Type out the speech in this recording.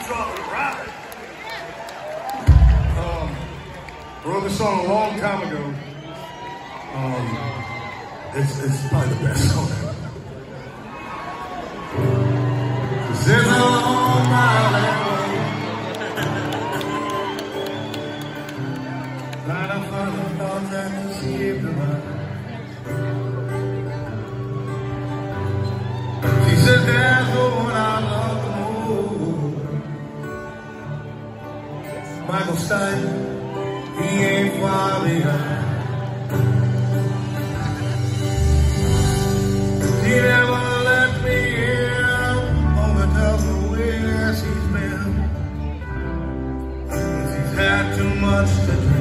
Wrote this song a long time ago. It's probably the best song ever. This is a long mile that way. Light up on the thoughts that deceived the mind. She said there's no one I love the most. Michael Stein, he ain't far behind. He never let me in on the double where she's been. She's had too much to drink.